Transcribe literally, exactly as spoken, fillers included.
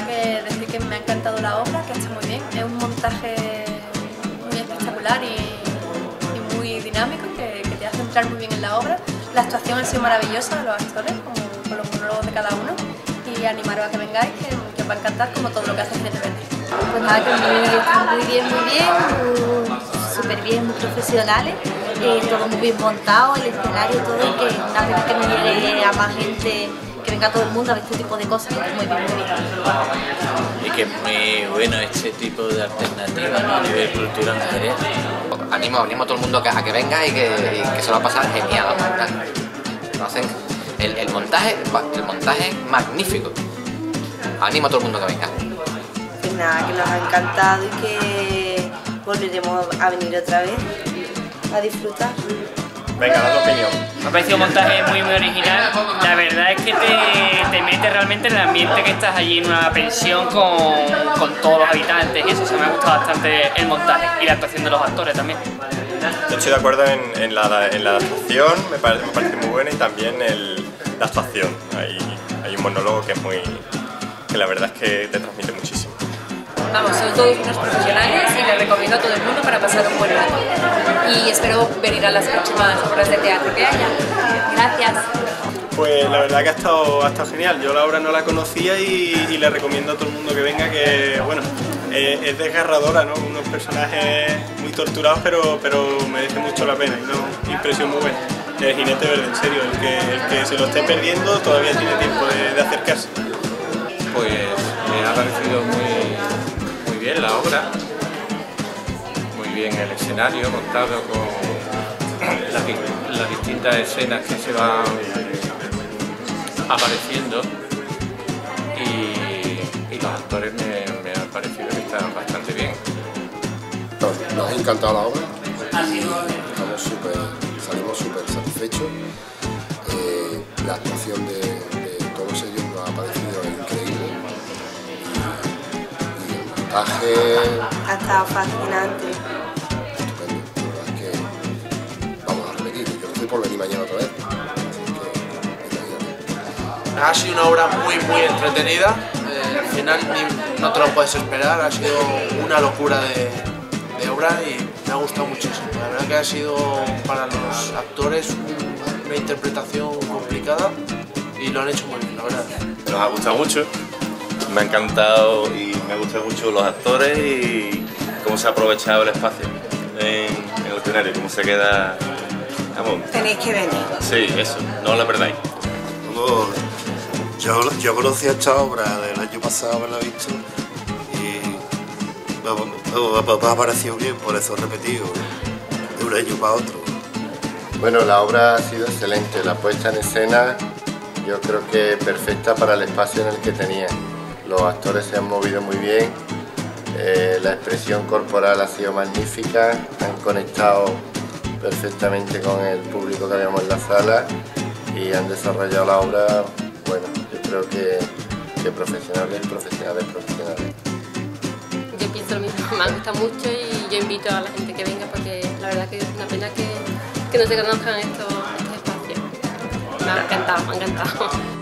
verdad que decir que me ha encantado la obra, que está muy bien. Es un montaje muy espectacular y, y muy dinámico, que, que te hace entrar muy bien en la obra. La actuación ha sido maravillosa de los actores, con, con los monólogos de cada uno. Y animaros a que vengáis, que, que os va a encantar, como todo lo que hace Ginete Verde. Pues nada, que muy, está muy bien, muy bien, súper bien, muy profesionales, eh, todo muy bien montado, el escenario, todo, y que una vez que nos llegue a más gente, que venga todo el mundo a ver este tipo de cosas, muy bien, muy bien. Y que es muy bueno este tipo de alternativa, ¿no?, a nivel cultural material. Animo, animo a todo el mundo a que, a que venga y que, y que se lo va a pasar genial. Lo hacen, el, el montaje, el montaje es magnífico. Animo a todo el mundo a que venga. Pues nada, que nos ha encantado y que volveremos a venir otra vez a disfrutar. Venga, da tu opinión. Me ha parecido un montaje muy muy original. La verdad es que te, te mete realmente en el ambiente que estás allí en una pensión con, con todos los habitantes y eso. Se me ha gustado bastante el montaje y la actuación de los actores también. Yo estoy de acuerdo en, en, la, en la adaptación, me parece, me parece muy buena, y también el, la actuación. Hay, hay un monólogo que es muy, que la verdad es que te transmite muchísimo. Vamos, son todos unos profesionales y les recomiendo a todo el mundo para pasar un buen rato. Y espero venir a las próximas obras de teatro que haya. Gracias. Pues la verdad que ha estado, ha estado genial. Yo la obra no la conocía y, y le recomiendo a todo el mundo que venga, que bueno, eh, es desgarradora, ¿no? Unos personajes muy torturados, pero, pero merece mucho la pena y no, impresión muy buena. El Ginete Verde, en serio, el que, el que se lo esté perdiendo todavía tiene tiempo de, de acercarse. Pues me ha parecido muy, muy bien la obra, muy bien el escenario montado con las, las distintas escenas que se van apareciendo y, y los actores me, me han parecido que están bastante bien. Nos, nos ha encantado la obra, estamos super, salimos súper satisfechos, eh, la actuación de, de todos ellos nos ha parecido increíble y, y el montaje Ha estado fascinante. estupendo, la verdad es que vamos a repetir, yo no estoy por venir mañana otra vez. Ha sido una obra muy muy entretenida, eh, al final ni, no te lo puedes esperar, ha sido una locura de, de obra y me ha gustado muchísimo. La verdad que ha sido para los actores una interpretación complicada y lo han hecho muy bien, la verdad. Nos ha gustado mucho, me ha encantado y me gustan mucho los actores y cómo se ha aprovechado el espacio en, en el escenario, cómo se queda. Vamos. Tenéis que venir. Sí, eso, no la perdáis. Yo, yo conocí esta obra del año pasado, haberla visto, y me ha parecido bien, por eso he repetido, de un año para otro. Bueno, la obra ha sido excelente, la puesta en escena yo creo que perfecta para el espacio en el que tenía. Los actores se han movido muy bien, eh, la expresión corporal ha sido magnífica, han conectado perfectamente con el público que habíamos en la sala y han desarrollado la obra. Bueno, yo creo que, que profesionales, profesionales, profesionales. Yo pienso lo mismo, me gusta mucho y yo invito a la gente que venga porque la verdad que es una pena que, que no se conozcan estos, estos espacios. Me ha encantado, me ha encantado.